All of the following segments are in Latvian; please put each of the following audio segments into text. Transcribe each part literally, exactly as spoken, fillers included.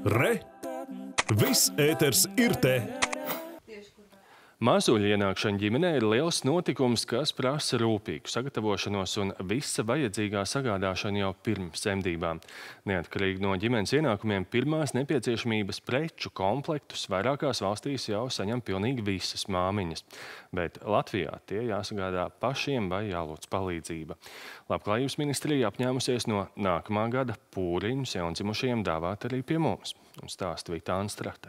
Re! Viss ēters ir te! Mazuļu ienākšana ģimenē ir liels notikums, kas prasa rūpīgu sagatavošanos un visa vajadzīgā sagādāšanu jau pirms dzemdībām. Neatkarīgi no ģimenes ienākumiem pirmās nepieciešamības preču komplektus vairākās valstīs jau saņem pilnīgi visas māmiņas. Bet Latvijā tie jāsagādā pašiem vai jālūdz palīdzība. Labklājības ministrija apņēmusies no nākamā gada pūriņus jaundzimušajiem dāvāt arī pie mums. Un stāsta Vita Anstrate.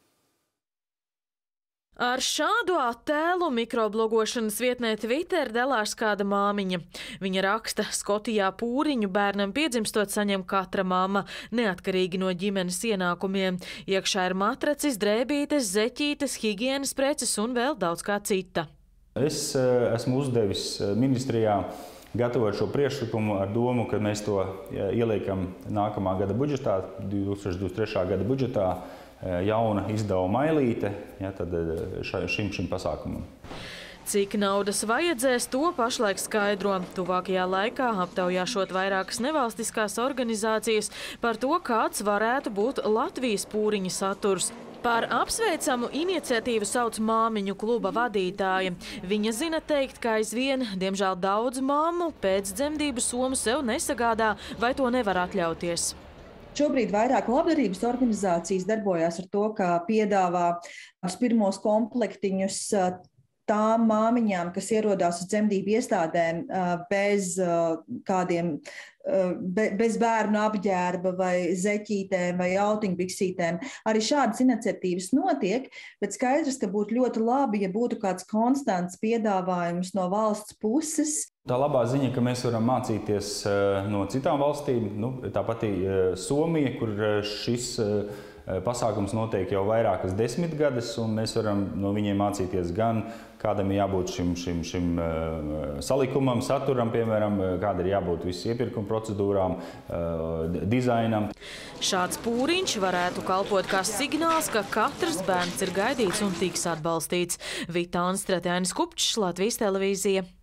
Ar šādu attēlu mikroblogošanas vietnē Twitter dalās kāda māmiņa. Viņa raksta, Skotijā pūriņu bērnam piedzimstot saņem katra mamma, neatkarīgi no ģimenes ienākumiem. Iekšā ir matracis, drēbītes, zeķītes, higienas preces un vēl daudz kā cita. Es esmu uzdevis ministrijā gatavot šo priekšlikumu ar domu, ka mēs to ieliekam nākamā gada budžetā, divi tūkstoši divdesmit trešā gada budžetā, jauna izdevuma mailīte ja, tad šim, šim pasākumam. Cik naudas vajadzēs, to pašlaik skaidro. Tuvākajā laikā aptaujāšot vairākas nevalstiskās organizācijas par to, kāds varētu būt Latvijas pūriņa saturs. Par apsveicamu iniciatīvu sauc māmiņu kluba vadītāja. Viņa zina teikt, ka aizvien, diemžēl daudz mammu pēc dzemdību somu sev nesagādā vai to nevar atļauties. Šobrīd vairāk labdarības organizācijas darbojās ar to, ka piedāvā uz pirmos komplektiņus tām māmiņām, kas ierodās uz dzemdību iestādēm bez kādiem, bez bērnu apģērba vai zeķītēm vai autiņbiksītēm. Arī šādas iniciatīvas notiek, bet skaidrs, ka būtu ļoti labi, ja būtu kāds konstants piedāvājums no valsts puses. Tā labā ziņa, ka mēs varam mācīties no citām valstīm, nu, tāpat Somija, kur šis pasākums notiek jau vairākas desmitgades, un mēs varam no viņiem mācīties gan, kādam ir jābūt šim, šim, šim salikumam, saturam, piemēram, kāda ir jābūt visu iepirkuma procedūrām, dizainam. Šāds pūriņš varētu kalpot kā signāls, ka katrs bērns ir gaidīts un tiks atbalstīts. Vita Anstrate, Ainis Kupčs, Latvijas televīzija.